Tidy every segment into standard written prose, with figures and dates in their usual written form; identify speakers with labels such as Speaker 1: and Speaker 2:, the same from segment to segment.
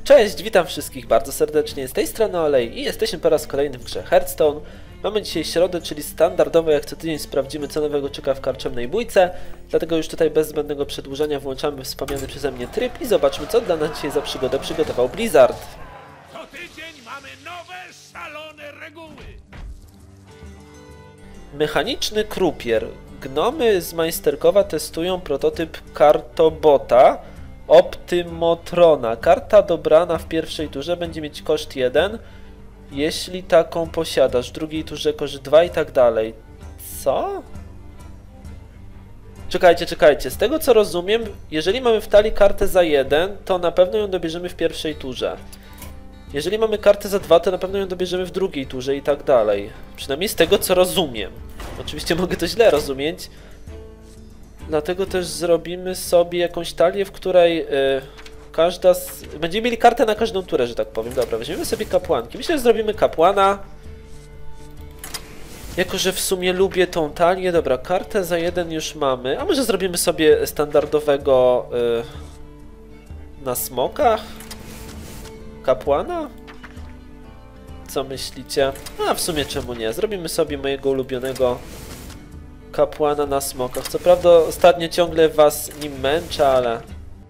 Speaker 1: Cześć, witam wszystkich bardzo serdecznie, z tej strony Olej i jesteśmy po raz kolejny w grze Hearthstone. Mamy dzisiaj środę, czyli standardowo jak co tydzień sprawdzimy, co nowego czeka w karczemnej bójce. Dlatego już tutaj bez zbędnego przedłużania włączamy wspomniany przeze mnie tryb i zobaczmy, co dla nas dzisiaj za przygodę przygotował Blizzard.
Speaker 2: Co tydzień mamy nowe, szalone reguły.
Speaker 1: Mechaniczny krupier. Gnomy z Majsterkowa testują prototyp kartobota Optymotrona. Karta dobrana w pierwszej turze będzie mieć koszt 1, jeśli taką posiadasz. W drugiej turze koszt 2 i tak dalej. Co? Czekajcie. Z tego co rozumiem, jeżeli mamy w talii kartę za 1, to na pewno ją dobierzemy w pierwszej turze. Jeżeli mamy kartę za 2, to na pewno ją dobierzemy w drugiej turze i tak dalej. Przynajmniej z tego co rozumiem. Oczywiście mogę to źle rozumieć. Dlatego też zrobimy sobie jakąś talię, w której każda z... Będziemy mieli kartę na każdą turę, że tak powiem. Dobra, weźmiemy sobie kapłanki. Myślę, że zrobimy kapłana. Jako, że w sumie lubię tą talię. Dobra, kartę za 1 już mamy. A może zrobimy sobie standardowego na smokach? Kapłana? Co myślicie? A w sumie czemu nie? Zrobimy sobie mojego ulubionego kapłana na smokach. Co prawda ostatnio ciągle was nim męczę, ale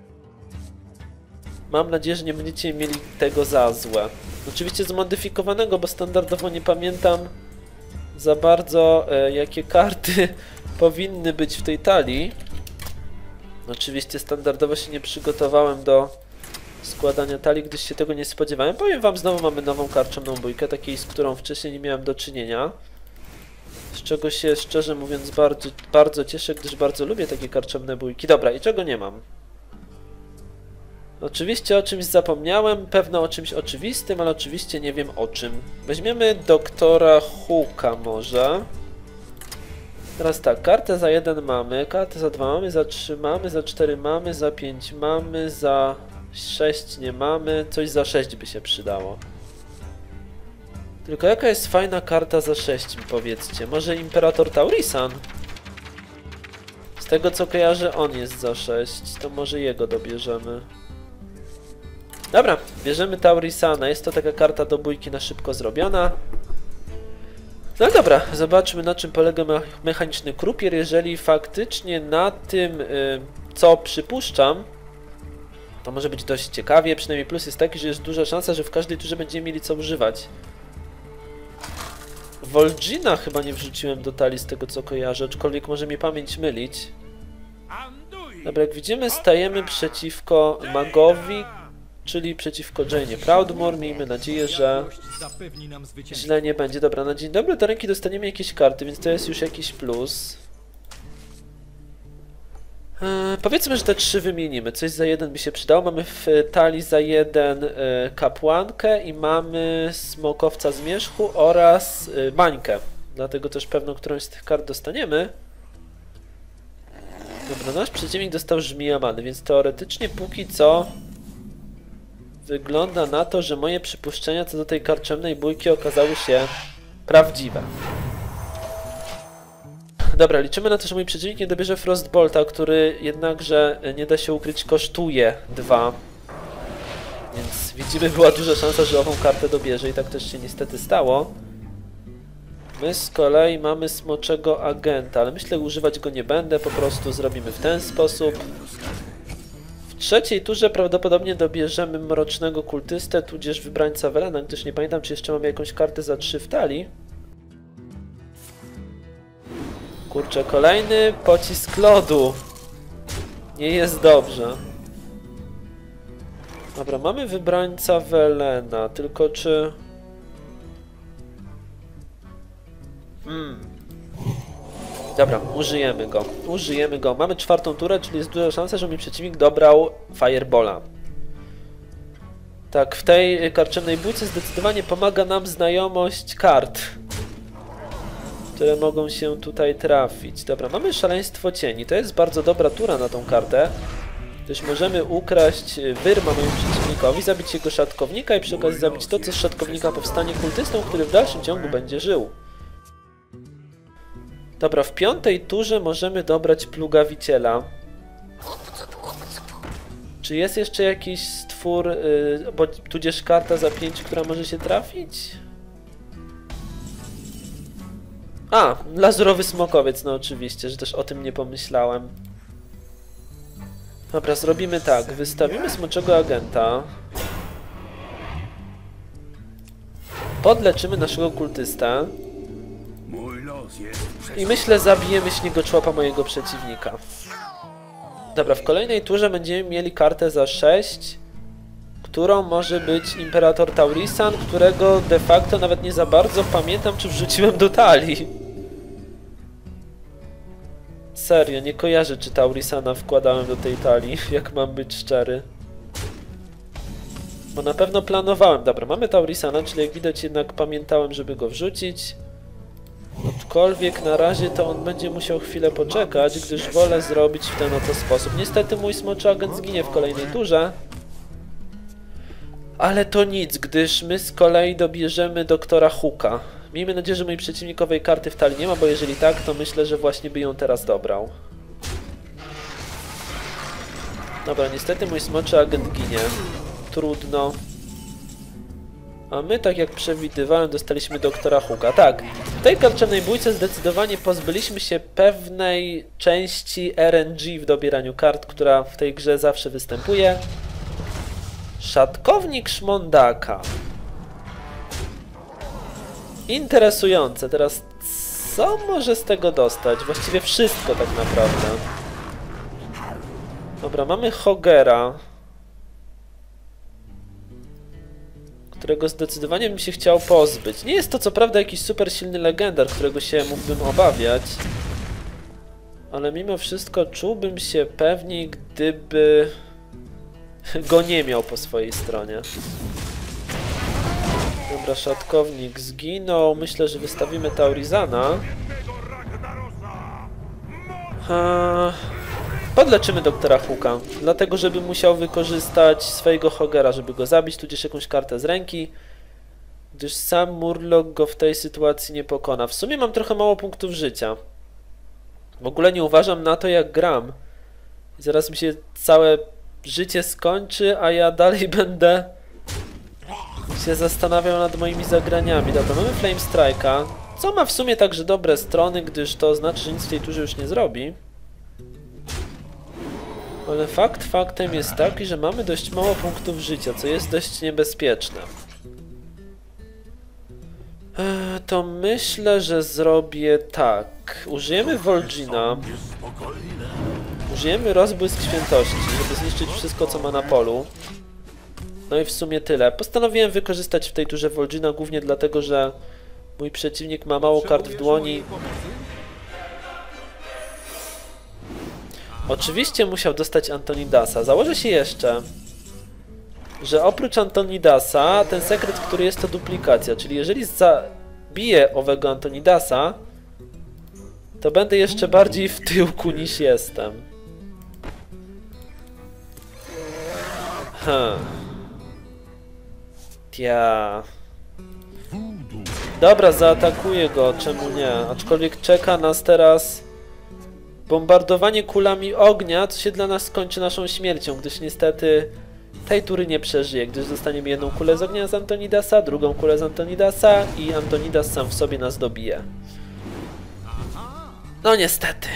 Speaker 1: mam nadzieję, że nie będziecie mieli tego za złe. Oczywiście zmodyfikowanego, bo standardowo nie pamiętam za bardzo jakie karty powinny być w tej talii. Oczywiście standardowo się nie przygotowałem do składania talii, gdyż się tego nie spodziewałem. Powiem wam, znowu mamy nową karczemną bójkę, takiej, z którą wcześniej nie miałem do czynienia. Z czego się, szczerze mówiąc, bardzo cieszę, gdyż bardzo lubię takie karczemne bójki. Dobra, i czego nie mam? Oczywiście o czymś zapomniałem, pewno o czymś oczywistym, ale oczywiście nie wiem o czym. Weźmiemy doktora Hooka może. Teraz tak, kartę za 1 mamy, kartę za 2 mamy, za 3 mamy, za 4 mamy, za 5 mamy, za 6 nie mamy, coś za 6 by się przydało. Tylko jaka jest fajna karta za 6, mi powiedzcie? Może Imperator Taurisan? Z tego co kojarzę, on jest za 6, to może jego dobierzemy. Dobra, bierzemy Taurisana, jest to taka karta do bójki na szybko zrobiona. No dobra, zobaczmy na czym polega mechaniczny krupier, jeżeli faktycznie na tym, co przypuszczam, to może być dość ciekawie, przynajmniej plus jest taki, że jest duża szansa, że w każdej turze będziemy mieli co używać. Vol'jina chyba nie wrzuciłem do talii z tego co kojarzę, aczkolwiek może mi pamięć mylić. Dobra, jak widzimy stajemy przeciwko magowi, czyli przeciwko Jane'ie Proudmoore. Miejmy nadzieję, że źle nie będzie. Dobra, na dzień dobry do ręki dostaniemy jakieś karty, więc to jest już jakiś plus. Powiedzmy, że te 3 wymienimy. Coś za 1 by się przydało. Mamy w talii za 1 kapłankę i mamy smokowca zmierzchu oraz bańkę. Dlatego też pewno którąś z tych kart dostaniemy. Dobra, nasz przeciwnik dostał żmija many, więc teoretycznie póki co wygląda na to, że moje przypuszczenia co do tej karczemnej bójki okazały się prawdziwe. Dobra, liczymy na to, że mój przeciwnik nie dobierze Frostbolta, który jednakże, nie da się ukryć, kosztuje 2. Więc widzimy, była duża szansa, że ową kartę dobierze i tak też się niestety stało. My z kolei mamy smoczego agenta, ale myślę, że używać go nie będę, po prostu zrobimy w ten sposób. W trzeciej turze prawdopodobnie dobierzemy mrocznego kultystę, tudzież wybrańca Velena, gdyż nie pamiętam, czy jeszcze mamy jakąś kartę za 3 w talii. Kurczę, kolejny pocisk lodu. Nie jest dobrze. Dobra, mamy wybrańca Velena, tylko czy... Dobra, użyjemy go. Mamy 4. turę, czyli jest duża szansa, że mój przeciwnik dobrał Firebola. Tak, w tej karczemnej bójce zdecydowanie pomaga nam znajomość kart, które mogą się tutaj trafić. Dobra, mamy szaleństwo cieni. To jest bardzo dobra tura na tą kartę, gdyż możemy ukraść wyrma mojemu przeciwnikowi, zabić jego szatkownika i przy okazji zabić to, co z szatkownika powstanie kultystą, który w dalszym ciągu będzie żył. Dobra, w 5. turze możemy dobrać plugawiciela. Czy jest jeszcze jakiś stwór utwór, tudzież karta za 5, która może się trafić? A, lazurowy smokowiec, no oczywiście, że też o tym nie pomyślałem. Dobra, zrobimy tak, wystawimy smoczego agenta. Podleczymy naszego kultystę. I myślę, zabijemy śniegoczłapa mojego przeciwnika. Dobra, w kolejnej turze będziemy mieli kartę za 6, którą może być Imperator Taurisan, którego de facto nawet nie za bardzo pamiętam, czy wrzuciłem do talii. Serio, nie kojarzę, czy Taurisana wkładałem do tej talii, jak mam być szczery. Bo na pewno planowałem. Dobra, mamy Taurisana, czyli jak widać jednak pamiętałem, żeby go wrzucić. Aczkolwiek na razie to on będzie musiał chwilę poczekać, gdyż wolę zrobić w ten oto sposób. Niestety mój smoczy agent zginie w kolejnej turze. Ale to nic, gdyż my z kolei dobierzemy doktora Hooka. Miejmy nadzieję, że mojej przeciwnikowej karty w talii nie ma, bo jeżeli tak, to myślę, że właśnie by ją teraz dobrał. Dobra, niestety mój smoczy agent ginie. Trudno. A my, tak jak przewidywałem, dostaliśmy doktora Hooka. Tak, w tej karczemnej bójce zdecydowanie pozbyliśmy się pewnej części RNG w dobieraniu kart, która w tej grze zawsze występuje. Szatkownik Szmondaka. Interesujące. Teraz co może z tego dostać? Właściwie wszystko tak naprawdę. Dobra, mamy Hogera, którego zdecydowanie bym się chciał pozbyć. Nie jest to co prawda jakiś super silny legendar, którego się mógłbym obawiać. Ale mimo wszystko czułbym się pewniej, gdyby go nie miał po swojej stronie. Dobra, szatkownik zginął. Myślę, że wystawimy Taurisana. Podleczymy doktora Hooka, dlatego żeby musiał wykorzystać swojego Hogera, żeby go zabić, tudzież jakąś kartę z ręki, gdyż sam Murloc go w tej sytuacji nie pokona. W sumie mam trochę mało punktów życia. W ogóle nie uważam na to, jak gram. I zaraz mi się całe życie skończy, a ja dalej będę się zastanawiał nad moimi zagraniami. Dobra, mamy Flame Strike'a, co ma w sumie także dobre strony, gdyż to znaczy, że nic w tej turze już nie zrobi. Ale fakt faktem jest taki, że mamy dość mało punktów życia, co jest dość niebezpieczne. To myślę, że zrobię tak. Użyjemy Vol'jina. Użyjemy Rozbłysk Świętości, żeby zniszczyć wszystko, co ma na polu. No i w sumie tyle. Postanowiłem wykorzystać w tej turze Vol'jina głównie dlatego, że mój przeciwnik ma mało kart w dłoni. Oczywiście musiał dostać Antonidasa. Założę się jeszcze, że oprócz Antonidasa, ten sekret, który jest, to duplikacja. Czyli jeżeli zabiję owego Antonidasa, to będę jeszcze bardziej w tyłku niż jestem. Dobra, zaatakuję go, czemu nie? Aczkolwiek czeka nas teraz bombardowanie kulami ognia, co się dla nas skończy naszą śmiercią, gdyż niestety tej tury nie przeżyje, gdyż dostaniemy jedną kulę z ognia z Antonidasa, drugą kulę z Antonidasa i Antonidas sam w sobie nas dobije. No niestety.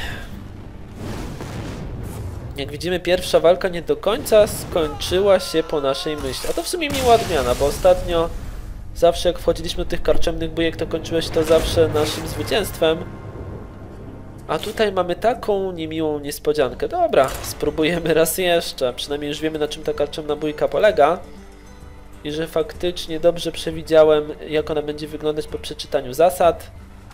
Speaker 1: Jak widzimy, pierwsza walka nie do końca skończyła się po naszej myśli. A to w sumie miła odmiana, bo ostatnio zawsze jak wchodziliśmy do tych karczemnych bójek, to kończyło się to zawsze naszym zwycięstwem. A tutaj mamy taką niemiłą niespodziankę. Dobra, spróbujemy raz jeszcze. Przynajmniej już wiemy, na czym ta karczemna bójka polega. I że faktycznie dobrze przewidziałem, jak ona będzie wyglądać po przeczytaniu zasad.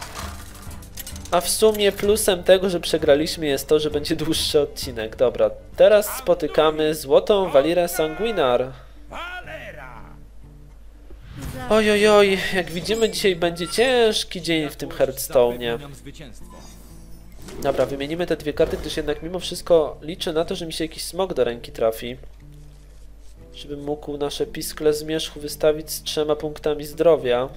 Speaker 1: A w sumie plusem tego, że przegraliśmy, jest to, że będzie dłuższy odcinek. Dobra, teraz spotykamy złotą Valirę Sanguinar. Ojojoj, jak widzimy, dzisiaj będzie ciężki dzień w tym Hearthstone'ie. Dobra, wymienimy te dwie karty, gdyż jednak mimo wszystko liczę na to, że mi się jakiś smok do ręki trafi. Żebym mógł nasze piskle zmierzchu wystawić z 3 punktami zdrowia.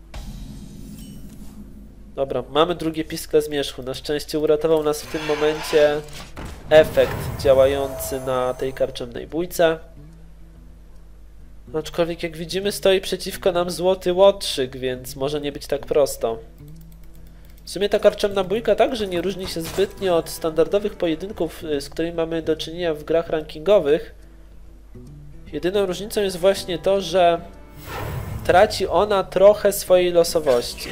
Speaker 1: Dobra, mamy drugie piskle zmierzchu. Na szczęście uratował nas w tym momencie efekt działający na tej karczemnej bójce. Aczkolwiek jak widzimy stoi przeciwko nam złoty łotrzyk, więc może nie być tak prosto. W sumie ta karczemna bójka także nie różni się zbytnio od standardowych pojedynków, z którymi mamy do czynienia w grach rankingowych. Jedyną różnicą jest właśnie to, że traci ona trochę swojej losowości.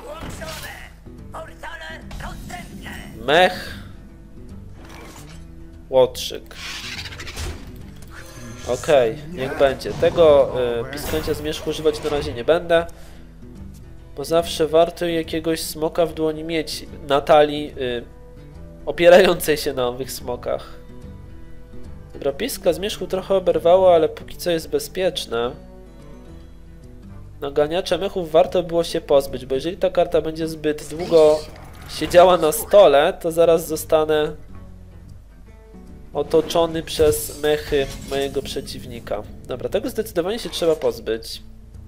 Speaker 1: Mech. Łotrzyk. Okej, niech będzie. Tego pisknięcia zmierzchu używać na razie nie będę. Bo zawsze warto jakiegoś smoka w dłoni mieć na talii opierającej się na owych smokach. Dobra, piskla zmierzchu trochę oberwało, ale póki co jest bezpieczne. Naganiacza mechów warto było się pozbyć, bo jeżeli ta karta będzie zbyt długo siedziała na stole, to zaraz zostanę otoczony przez mechy mojego przeciwnika. Dobra, tego zdecydowanie się trzeba pozbyć.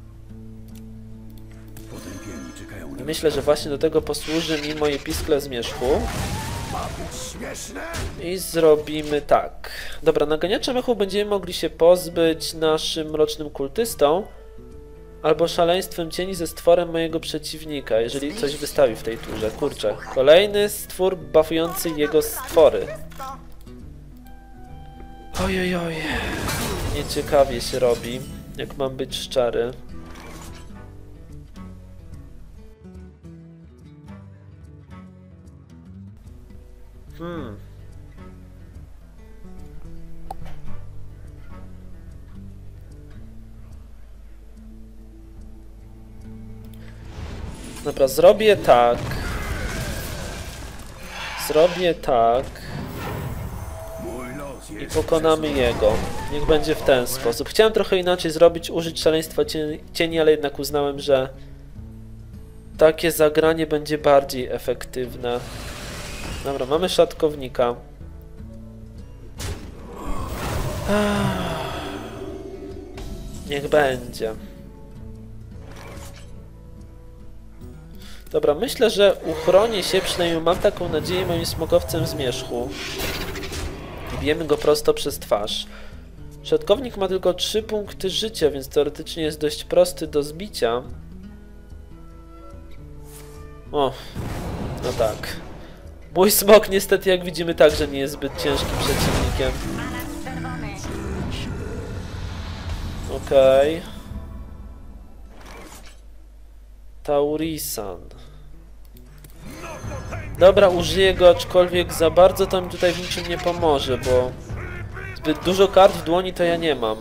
Speaker 1: I myślę, że właśnie do tego posłuży mi moje piskle zmierzchu. I zrobimy tak. Dobra, naganiacza mechów będziemy mogli się pozbyć naszym mrocznym kultystą albo szaleństwem cieni ze stworem mojego przeciwnika, jeżeli coś wystawi w tej turze. Kurczę, kolejny stwór buffujący jego stwory. Ojojoj, nieciekawie się robi, jak mam być szczery. Dobra, zrobię tak. I pokonamy jego. Niech będzie w ten sposób. Chciałem trochę inaczej zrobić, użyć szaleństwa cieni, ale jednak uznałem, że takie zagranie będzie bardziej efektywne. Dobra, mamy szatkownika. Niech będzie. Dobra, myślę, że uchronię się, przynajmniej mam taką nadzieję, moim smokowcem zmierzchu. Bijemy go prosto przez twarz. Szatkownik ma tylko 3 punkty życia, więc teoretycznie jest dość prosty do zbicia. O, no tak. Mój smok niestety, jak widzimy, także nie jest zbyt ciężkim przeciwnikiem. Okej. Taurisan. Dobra, użyję go, aczkolwiek za bardzo to mi tutaj w niczym nie pomoże, bo zbyt dużo kart w dłoni to ja nie mam.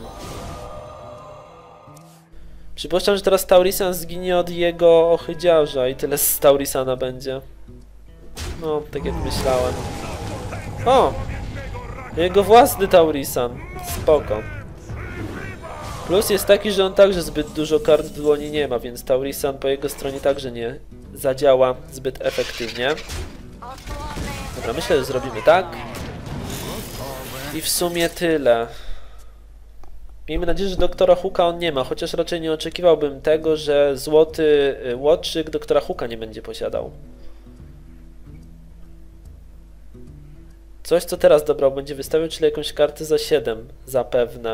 Speaker 1: Przypuszczam, że teraz Taurisan zginie od jego ochydziarza i tyle z Taurisana będzie. No, tak jak myślałem. O! Jego własny Taurisan. Spoko. Plus jest taki, że on także zbyt dużo kart w dłoni nie ma, więc Taurisan po jego stronie także nie zadziała zbyt efektywnie. Dobra, myślę, że zrobimy tak. I w sumie tyle. Miejmy nadzieję, że doktora Hooka on nie ma, chociaż raczej nie oczekiwałbym tego, że złoty łotrzyk doktora Hooka nie będzie posiadał. Coś, co teraz dobrał, będzie wystawiał, czyli jakąś kartę za 7, zapewne.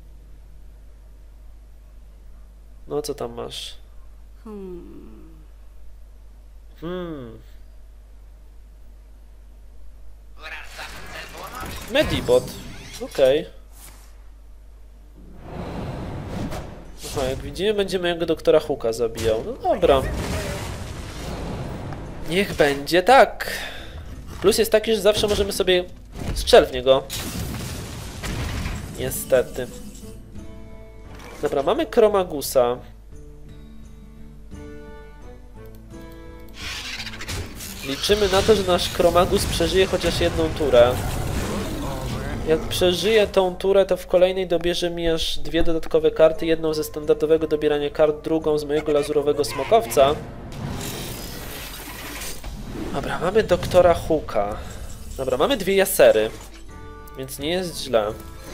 Speaker 1: No, co tam masz? Medibot. Okej. Aha, jak widzimy, będzie mojego doktora Hooka zabijał. No dobra. Niech będzie tak. Plus jest taki, że zawsze możemy sobie strzel w niego. Niestety. Dobra, mamy Kromagusa. Liczymy na to, że nasz Kromagus przeżyje chociaż jedną turę. Jak przeżyje tą turę, to w kolejnej dobierze mi aż 2 dodatkowe karty. Jedną ze standardowego dobierania kart, drugą z mojego lazurowego smokowca. Dobra, mamy doktora Hooka. Dobra, mamy 2 jasery. Więc nie jest źle.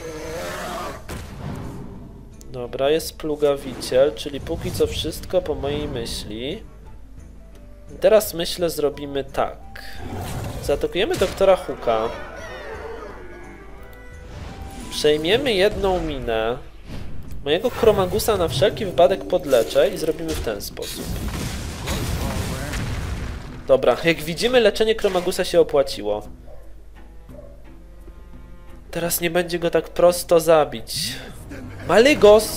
Speaker 1: Dobra, jest plugawiciel, czyli póki co wszystko po mojej myśli. I teraz myślę, zrobimy tak. Zaatakujemy doktora Hooka. Przejmiemy jedną minę. Mojego Chromagusa na wszelki wypadek podleczę i zrobimy w ten sposób. Dobra, jak widzimy, leczenie Chromagusa się opłaciło. Teraz nie będzie go tak prosto zabić. Malygos!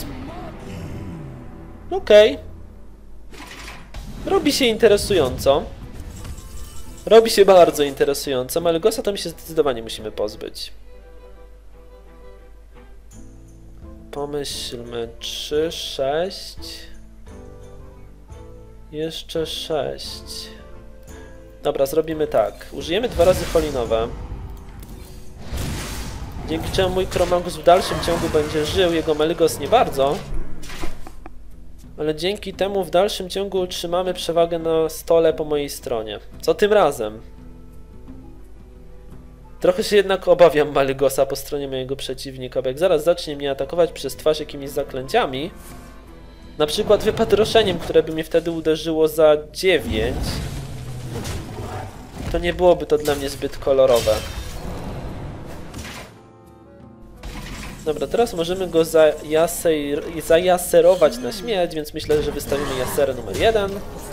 Speaker 1: Okej. Robi się interesująco. Robi się bardzo interesująco. Malygosa to my się zdecydowanie musimy pozbyć. Pomyślmy. 3, 6. Jeszcze 6. Dobra, zrobimy tak. Użyjemy 2 razy holinowe. Dzięki czemu mój Chromagus w dalszym ciągu będzie żył, jego Malygos nie bardzo. Ale dzięki temu w dalszym ciągu utrzymamy przewagę na stole po mojej stronie. Co tym razem? Trochę się jednak obawiam Malygosa po stronie mojego przeciwnika, bo jak zaraz zacznie mnie atakować przez twarz jakimiś zaklęciami, na przykład wypatroszeniem, które by mnie wtedy uderzyło za 9, to nie byłoby to dla mnie zbyt kolorowe. Dobra, teraz możemy go zajaserować na śmierć, więc myślę, że wystawimy jaserę numer 1.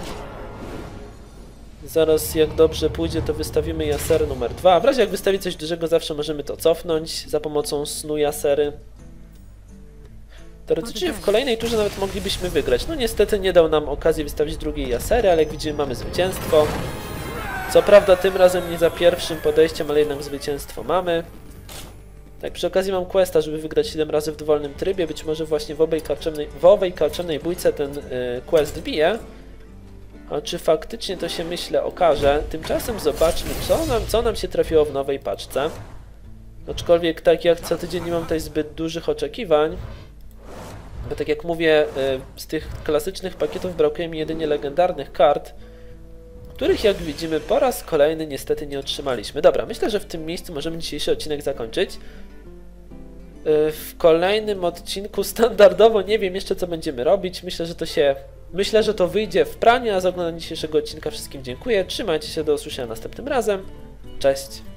Speaker 1: Zaraz, jak dobrze pójdzie, to wystawimy jaserę numer 2. W razie jak wystawi coś dużego, zawsze możemy to cofnąć za pomocą snu jasery. Teoretycznie w kolejnej turze nawet moglibyśmy wygrać. No niestety nie dał nam okazji wystawić drugiej jasery, ale jak widzimy, mamy zwycięstwo. Co prawda tym razem nie za pierwszym podejściem, ale jednak zwycięstwo mamy. Tak, przy okazji mam questa, żeby wygrać 7 razy w dowolnym trybie. Być może właśnie w owej karczemnej bójce ten quest wbije. A czy faktycznie to się, myślę, okaże. Tymczasem zobaczmy, co nam się trafiło w nowej paczce. Aczkolwiek tak jak co tydzień nie mam tutaj zbyt dużych oczekiwań. Bo tak jak mówię, z tych klasycznych pakietów brakuje mi jedynie legendarnych kart, których jak widzimy po raz kolejny niestety nie otrzymaliśmy. Dobra, myślę, że w tym miejscu możemy dzisiejszy odcinek zakończyć. W kolejnym odcinku standardowo nie wiem jeszcze co będziemy robić. Myślę, że to wyjdzie w praniu, a za oglądanie dzisiejszego odcinka wszystkim dziękuję. Trzymajcie się, do usłyszenia następnym razem. Cześć!